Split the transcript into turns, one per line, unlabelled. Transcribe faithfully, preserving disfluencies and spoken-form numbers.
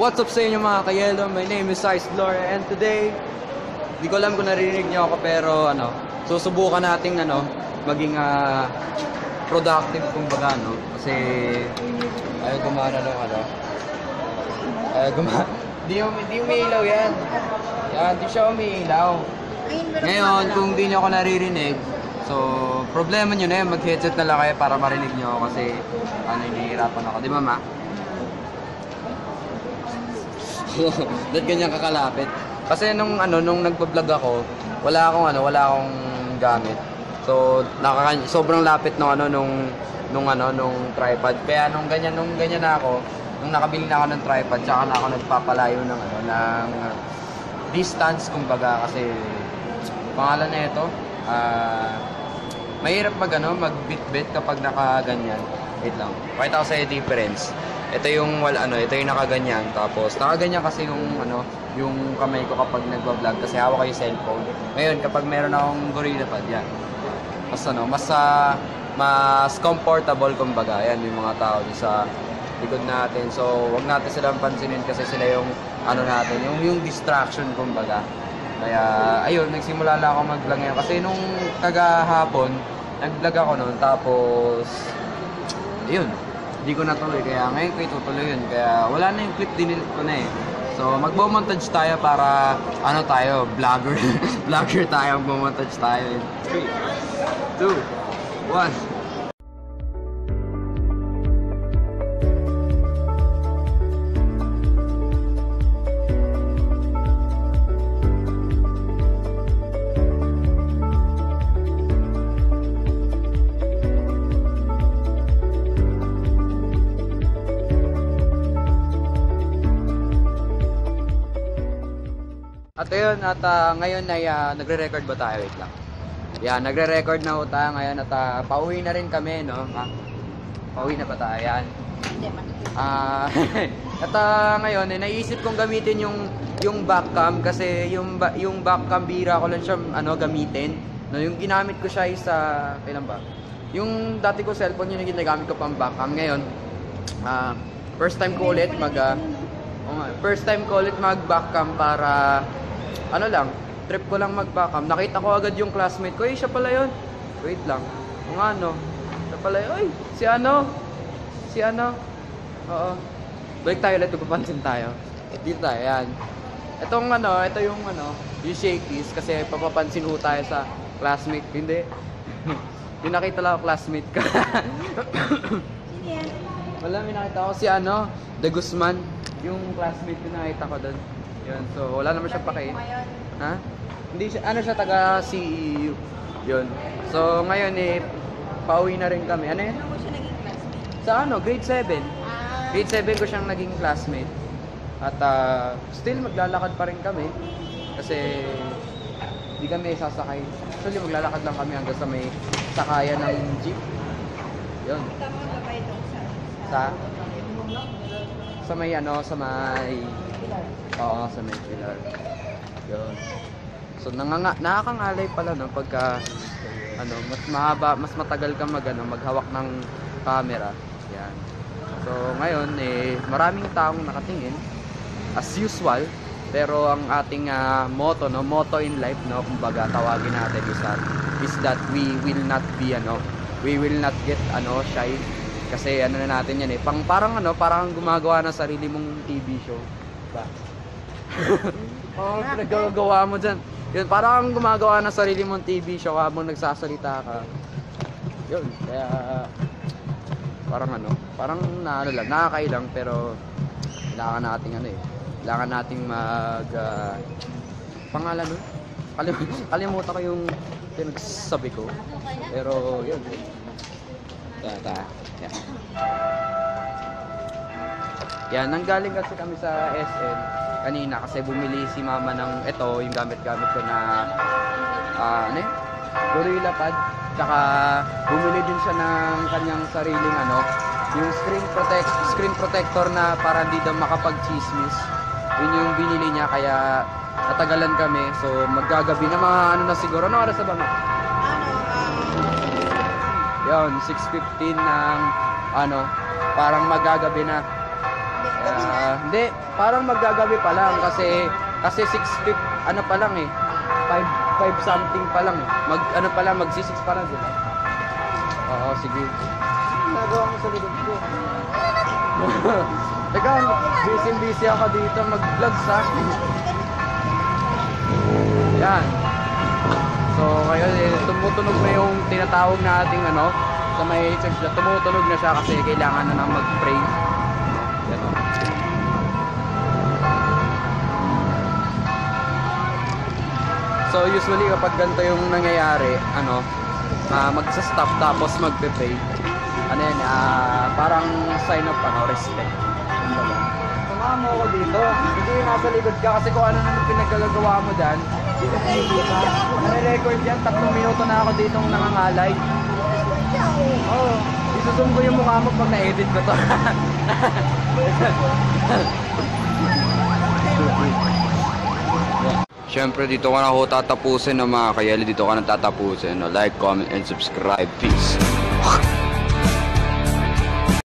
What's up sa inyo mga kayelo? My name is Ice Gloria and today, di ko alam kung narinig niyo ako pero ano, susubukan nating ano, maging uh, productive kumbaga no. Kasi ayaw gumana lang ano. Ayaw gumana. Di, di umiilaw yan. Yan, di siya umiilaw. Ngayon, kung di niyo ako naririnig, so problema niyo na yun, mag-headset na lang kayo para marinig niyo ako kasi ano, hinihirapan ako. Di ba ma? Ba't ganyan kakalapit? Kasi nung ano nung nagba-vlog ako, wala akong ano, wala akong gamit. So, nakaka sobrang lapit nung ano nung nung ano nung tripod. Kaya nung ganyan nung ganyan na ako, nung nakabili na ako ng tripod, tsaka na ako nagpapalayo ng ano ng distance kumbaga kasi pangalan na ito, ah uh, mahirap mag ano, mag-bit-bit kapag nakaganyan. Wait lang. Pakita ko sa iyo difference. Ito yung wala ano, ito yung nakaganyan. Tapos nakaganyan kasi yung ano, yung kamay ko kapag nagba-vlog kasi hawak ko yung cellphone. Ngayon kapag meron akong Gorilla Pad, yan. Mas ano, mas uh, mas comfortable kumbaga. Yan yung mga tao sa likod natin. So, wag natin silang pansinin kasi sila yung ano natin, yung yung distraction kumbaga. Kaya ayun, nagsimula lang ako mag-vlog ngayon kasi nung kagahapon, nag-vlog ako noon tapos ayun. Hindi ko natuloy, kaya ngayon ko itutuloy yun. Kaya wala na yung clip, dinilit ko na eh. So, magbo-montage tayo para, ano tayo, vlogger. Vlogger tayo, magbo-montage tayo. three, two, one. At ayun, at uh, ngayon ay uh, nagre-record ba tayo? Wait lang. Yan, nagre-record na ho tayo ngayon at uh, pauwi na rin kami, no? Ha? Pauwi na ba tayo? Yan. Uh, at uh, ngayon, eh, naisip kong gamitin yung yung backcam kasi yung yung backcam bira ko lang siya ano gamitin. No, yung ginamit ko siya is uh, kailan ba? Yung dati ko cellphone yun yung ginagamit ko pang backcam. Ngayon, uh, first time ko ulit mag uh, oh, first time ko ulit mag backcam para ano lang, trip ko lang mag-backcam. Nakita ko agad yung classmate ko. Eh, siya pala yun. Wait lang. Kung ano, siya pala yun. Ay, si ano? Si ano? Oo. Balik tayo ulit, papansin tayo. Dito tayo, yan. Itong ano, ito yung ano, yung shakies. Kasi papapansin ho tayo sa classmate. Hindi. Yung nakita lang ako classmate ka.
Sino yan?
Wala, may nakita ko si ano, De Guzman. Yung classmate ko nakita ko doon. Yun, so wala naman siya pake. Ha? Hindi siya, ano siya, taga C E U. Yun. So ngayon eh, pauwi na rin kami. Ano yun?
Ano mo siya naging classmate?
Sa ano, grade seven.
Ah.
Grade seven ko siyang naging classmate. At uh, still maglalakad pa rin kami. Kasi hindi kami sasakay. Actually maglalakad lang kami hanggang sa may sakayan ng jeep. Yun.
Ikaw mo gabay doon sa...
Sa? Sa may ano, sa may...
Pilar.
Oo, sa may pillar. Yun. So nanganga nakakangalay pala no pagka ano, mas mahaba, mas matagal kang mag ano, maghawak ng camera. Yan. So ngayon eh maraming taong nakatingin as usual, pero ang ating uh, motto no, motto in life no, kumbaga tawagin natin is that, is that we will not be ano, we will not get ano shy. Kasi ano na natin yan eh, pang parang ano, parang gumagawa ng sarili mong T V show. Ba? Oh, pinagagawa mo dyan. Yun, parang gumagawa ng sarili mong T V show habang nagsasalita ka. Yun, kaya parang ano, parang na ano lang, nakakailang pero kailangan nating ano eh. Kailangan nating mag uh, pangalan nun? Kalim kalimutan ko yung pinagsabi ko. Pero yun. Tata. Yan. Yan, nanggaling kasi kami sa S M kanina kasi bumili si mama ng ito, yung gamit-gamit ko na uh, ano yun? Gorilla Pad. Tsaka bumili din siya ng kanyang sariling ano, yung screen protect screen protector na para hindi daw makapag-chismis. Yun yung binili niya kaya natagalan kami. So maggagabi na mga ano na siguro. Ano oras na ba ma?
Ano?
Yun, six fifteen ng ano, parang magagabi na. Ah, hindi, parang maggagabi pa lang kasi kasi six fifty ano pa lang eh. five five something pa lang eh. Mag ano pa lang, magsi six pa lang, di ba? Oo, sige. Nagawa mo sa likod ko. Teka, busy-busy ako dito mag-vlogs ha. Yan. So, ngayon eh, tumutunog na yung tinatawag nating ano, sa may church na tumutunog na siya kasi kailangan na nang mag-pray. Yan o. So, usually kapag ganito yung nangyayari, ano, uh, magsa-stop tapos magpe-pray. Ano yan, ah, parang sign of ano, respect. Samahan mo ako dito. Hindi nasa likod ka kasi kung ano naman pinagkagagawa mo dyan, dito sa YouTube ha. Nare-record yan, tatlong minuto na ako dito nangangalay. Oo. Oh, isusum ko yung mukha mo pag na-edit ko to. Siyempre dito ko na ako tatapusin ng mga kayali. Dito ko na tatapusin. No? Like, comment, and subscribe. Peace.